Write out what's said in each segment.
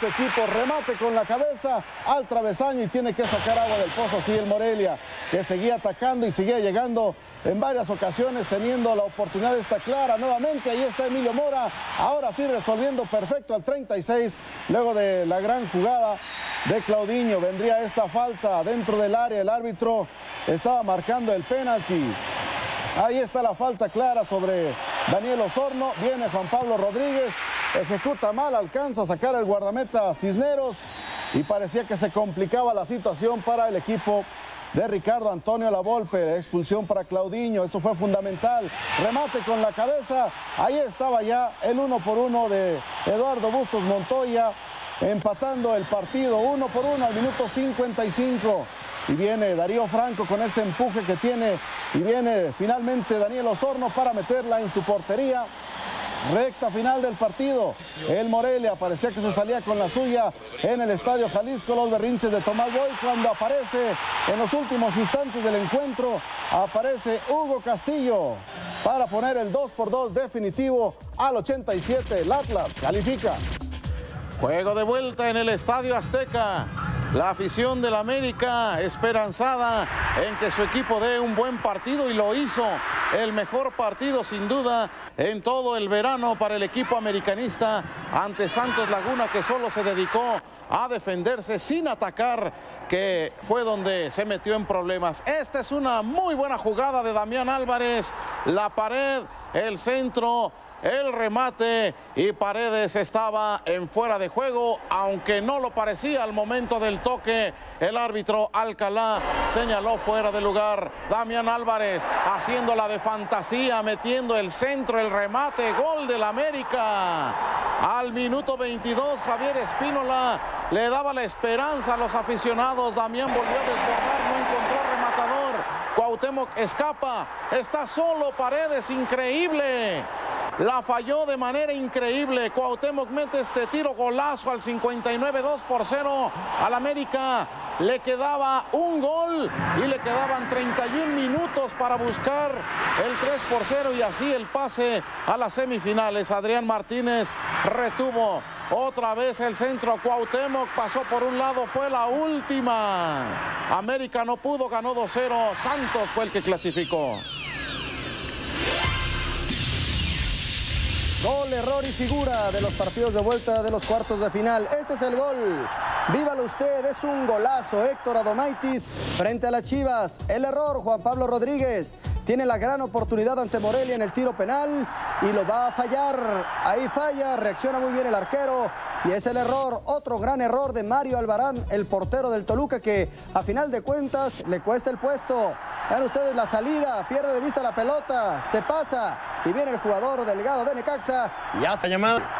Su equipo remate con la cabeza al travesaño y tiene que sacar agua del pozo. Así el Morelia, que seguía atacando y seguía llegando en varias ocasiones, teniendo la oportunidad esta clara nuevamente. Ahí está Emilio Mora, ahora sí resolviendo perfecto al 36, luego de la gran jugada de Claudinho. Vendría esta falta dentro del área, el árbitro estaba marcando el penalti. Ahí está la falta clara sobre Daniel Osorno, viene Juan Pablo Rodríguez, ejecuta mal, alcanza a sacar el guardameta Cisneros y parecía que se complicaba la situación para el equipo de Ricardo Antonio Lavolpe. Expulsión para Claudinho, eso fue fundamental. Remate con la cabeza, ahí estaba ya el 1-1 de Eduardo Bustos Montoya, empatando el partido 1-1 al minuto 55. Y viene Darío Franco con ese empuje que tiene y viene finalmente Daniel Osorno para meterla en su portería. Recta final del partido, el Morelia parecía que se salía con la suya en el Estadio Jalisco. Los berrinches de Tomás Boy cuando aparece en los últimos instantes del encuentro, aparece Hugo Castillo para poner el 2-2 definitivo al 87. El Atlas califica. Juego de vuelta en el Estadio Azteca. La afición del América esperanzada en que su equipo dé un buen partido y lo hizo. El mejor partido sin duda en todo el verano para el equipo americanista ante Santos Laguna, que solo se dedicó a defenderse sin atacar, que fue donde se metió en problemas. Esta es una muy buena jugada de Damián Álvarez. La pared, el centro, el remate y Paredes estaba en fuera de juego, aunque no lo parecía al momento del toque. El árbitro Alcalá señaló fuera de lugar. Damián Álvarez haciéndola de fantasía, metiendo el centro, el remate, gol del América. Al minuto 22, Javier Espínola le daba la esperanza a los aficionados. Damián volvió a desbordar, no encontró rematador. Cuauhtémoc escapa, está solo Paredes, increíble. La falló de manera increíble. Cuauhtémoc mete este tiro, golazo al 59, 2-0 al América. Le quedaba un gol y le quedaban 31 minutos para buscar el 3-0 y así el pase a las semifinales. Adrián Martínez retuvo otra vez el centro. Cuauhtémoc pasó por un lado, fue la última. América no pudo, ganó 2-0. Santos fue el que clasificó. Gol, error y figura de los partidos de vuelta de los cuartos de final. Este es el gol. Vívalo usted, es un golazo. Héctor Adomaitis frente a las Chivas. El error, Juan Pablo Rodríguez. Tiene la gran oportunidad ante Morelia en el tiro penal y lo va a fallar. Ahí falla, reacciona muy bien el arquero y es el error, otro gran error de Mario Albarán, el portero del Toluca, que a final de cuentas le cuesta el puesto. Vean ustedes la salida, pierde de vista la pelota, se pasa y viene el jugador Delgado de Necaxa y hace llamada.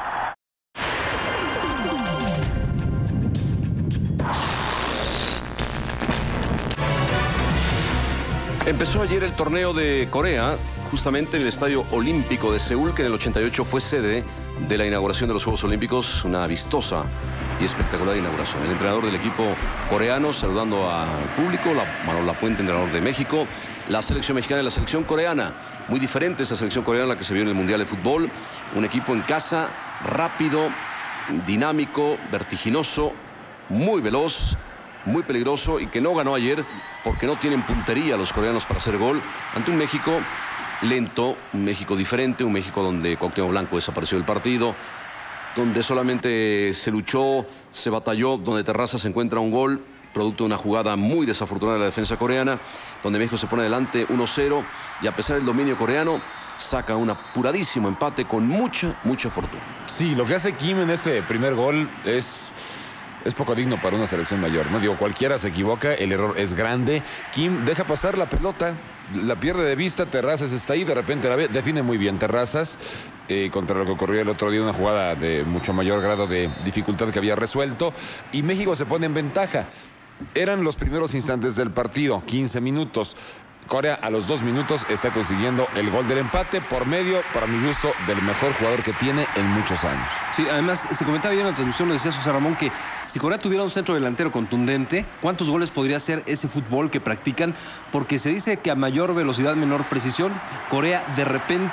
Empezó ayer el torneo de Corea, justamente en el Estadio Olímpico de Seúl, que en el 88 fue sede de la inauguración de los Juegos Olímpicos, una vistosa y espectacular inauguración. El entrenador del equipo coreano saludando al público, Manuel Lapuente, entrenador de México, la selección mexicana y la selección coreana. Muy diferente esa selección coreana a la que se vio en el Mundial de Fútbol. Un equipo en casa, rápido, dinámico, vertiginoso, muy veloz, muy peligroso y que no ganó ayer porque no tienen puntería los coreanos para hacer gol ante un México lento, un México diferente, un México donde Cuauhtémoc Blanco desapareció del partido, donde solamente se luchó, se batalló, donde Terrazas encuentra un gol producto de una jugada muy desafortunada de la defensa coreana, donde México se pone adelante 1-0 y a pesar del dominio coreano saca un apuradísimo empate con mucha fortuna. Sí, lo que hace Kim en este primer gol es poco digno para una selección mayor, ¿no? Digo, cualquiera se equivoca, el error es grande. Kim deja pasar la pelota, la pierde de vista, Terrazas está ahí, de repente la ve, define muy bien Terrazas, contra lo que ocurrió el otro día, una jugada de mucho mayor grado de dificultad que había resuelto, y México se pone en ventaja. Eran los primeros instantes del partido, 15 minutos. Corea a los 2 minutos está consiguiendo el gol del empate por medio, para mi gusto, del mejor jugador que tiene en muchos años. Sí, además, se comentaba bien en la transmisión, lo decía José Ramón, que si Corea tuviera un centro delantero contundente, ¿cuántos goles podría ser ese fútbol que practican? Porque se dice que a mayor velocidad, menor precisión, Corea de repente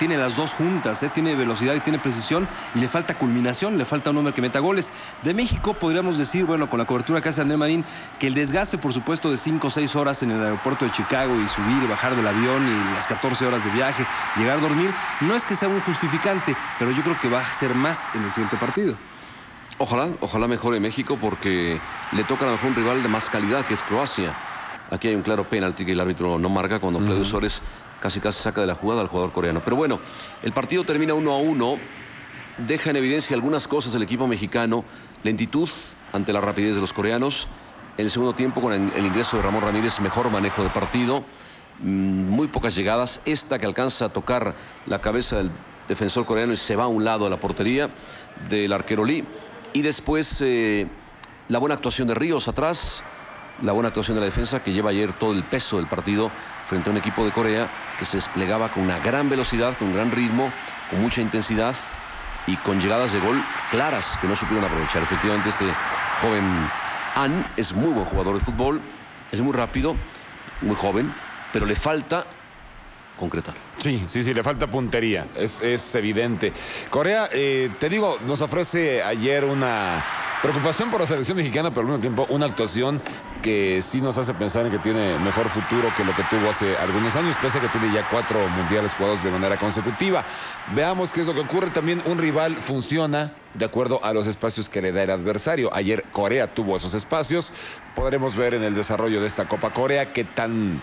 tiene las dos juntas, tiene velocidad y tiene precisión, y le falta culminación, le falta un hombre que meta goles. De México podríamos decir, bueno, con la cobertura que hace André Marín, que el desgaste, por supuesto, de 5 o 6 horas en el aeropuerto de Chicago y subir y bajar del avión y las 14 horas de viaje, llegar a dormir, no es que sea un justificante, pero yo creo que va a ser más en el siguiente partido. Ojalá mejore México, porque le toca a lo mejor un rival de más calidad, que es Croacia. Aquí hay un claro penalti que el árbitro no marca cuando Pledio Suárez casi saca de la jugada al jugador coreano. Pero bueno, el partido termina 1-1. Deja en evidencia algunas cosas del equipo mexicano. Lentitud ante la rapidez de los coreanos. En el segundo tiempo, con el ingreso de Ramón Ramírez, mejor manejo de partido. Muy pocas llegadas. Esta que alcanza a tocar la cabeza del defensor coreano y se va a un lado de la portería del arquero Lee. Y después la buena actuación de Ríos atrás. La buena actuación de la defensa, que lleva ayer todo el peso del partido frente a un equipo de Corea que se desplegaba con una gran velocidad, con un gran ritmo, con mucha intensidad y con llegadas de gol claras que no supieron aprovechar. Efectivamente, este joven An es muy buen jugador de fútbol, es muy rápido, muy joven, pero le falta concretar. Sí, le falta puntería, es evidente. Corea, te digo, nos ofrece ayer una preocupación por la selección mexicana, pero al mismo tiempo una actuación que sí nos hace pensar en que tiene mejor futuro que lo que tuvo hace algunos años, pese a que tiene ya 4 mundiales jugados de manera consecutiva. Veamos qué es lo que ocurre. También un rival funciona de acuerdo a los espacios que le da el adversario. Ayer Corea tuvo esos espacios. Podremos ver en el desarrollo de esta Copa Corea qué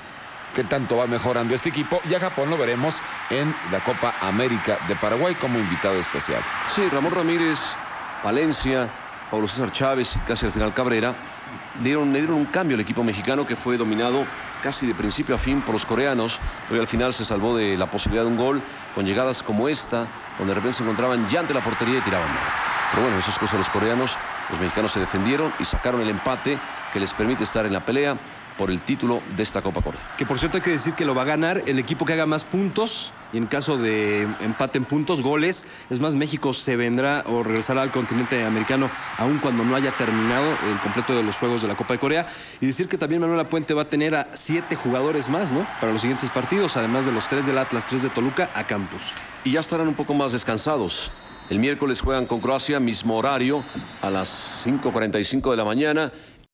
tanto va mejorando este equipo, y a Japón lo veremos en la Copa América de Paraguay como invitado especial. Sí, Ramón Ramírez, Palencia, Pablo César Chávez y casi al final Cabrera le dieron un cambio al equipo mexicano, que fue dominado casi de principio a fin por los coreanos. Hoy al final se salvó de la posibilidad de un gol con llegadas como esta, donde de repente se encontraban ya ante la portería y tiraban mal. Pero bueno, esas cosas de los coreanos. Los mexicanos se defendieron y sacaron el empate que les permite estar en la pelea por el título de esta Copa Corea. Que por cierto hay que decir que lo va a ganar el equipo que haga más puntos, y en caso de empate en puntos, goles. Es más, México se vendrá o regresará al continente americano aun cuando no haya terminado el completo de los juegos de la Copa de Corea. Y decir que también Manuel Lapuente va a tener a 7 jugadores más, ¿no?, para los siguientes partidos, además de los 3 del Atlas, 3 de Toluca, a Campos. Y ya estarán un poco más descansados. El miércoles juegan con Croacia, mismo horario, a las 5:45 de la mañana.